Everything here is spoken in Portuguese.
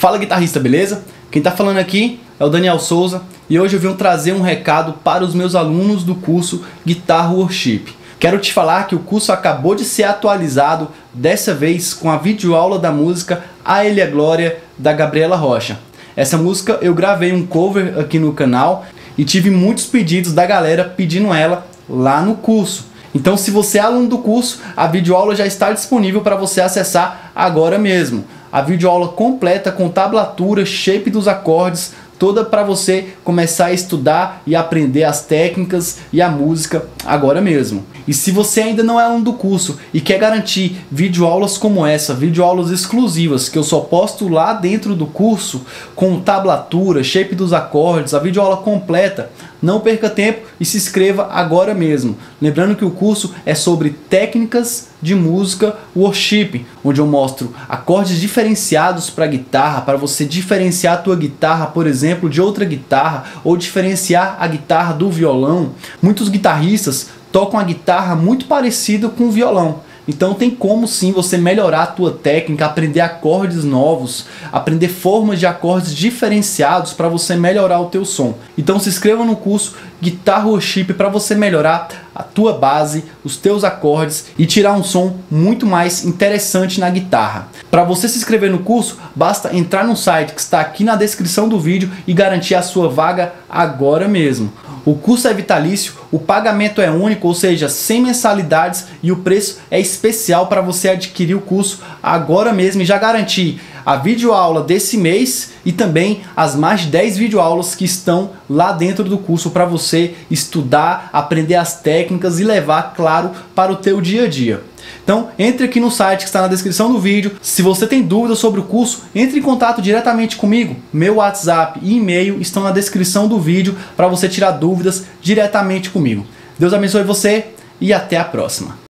Fala, guitarrista, beleza? Quem tá falando aqui é o Daniel Souza e hoje eu vim trazer um recado para os meus alunos do curso Guitar Worship. Quero te falar que o curso acabou de ser atualizado, dessa vez com a videoaula da música A Ele a Glória, da Gabriela Rocha. Essa música eu gravei um cover aqui no canal e tive muitos pedidos da galera pedindo ela lá no curso. Então, se você é aluno do curso, a videoaula já está disponível para você acessar agora mesmo. A videoaula completa com tablatura, shape dos acordes, toda para você começar a estudar e aprender as técnicas e a música agora mesmo. E se você ainda não é aluno do curso e quer garantir videoaulas como essa, videoaulas exclusivas que eu só posto lá dentro do curso, com tablatura, shape dos acordes, a videoaula completa, não perca tempo e se inscreva agora mesmo. Lembrando que o curso é sobre técnicas de música worship, onde eu mostro acordes diferenciados para guitarra, para você diferenciar a tua guitarra, por exemplo, de outra guitarra, ou diferenciar a guitarra do violão. Muitos guitarristas tocam a guitarra muito parecida com o violão. Então tem como sim você melhorar a tua técnica, aprender acordes novos, aprender formas de acordes diferenciados para você melhorar o teu som. Então se inscreva no curso Guitar Worship para você melhorar a tua base, os teus acordes e tirar um som muito mais interessante na guitarra. Para você se inscrever no curso, basta entrar no site que está aqui na descrição do vídeo e garantir a sua vaga agora mesmo. O curso é vitalício, o pagamento é único, ou seja, sem mensalidades, e o preço é especial para você adquirir o curso agora mesmo e já garantir a videoaula desse mês e também as mais de 10 videoaulas que estão lá dentro do curso para você estudar, aprender as técnicas e levar, claro, para o teu dia a dia. Então, entre aqui no site que está na descrição do vídeo. Se você tem dúvidas sobre o curso, entre em contato diretamente comigo. Meu WhatsApp e e-mail estão na descrição do vídeo para você tirar dúvidas diretamente comigo. Deus abençoe você e até a próxima.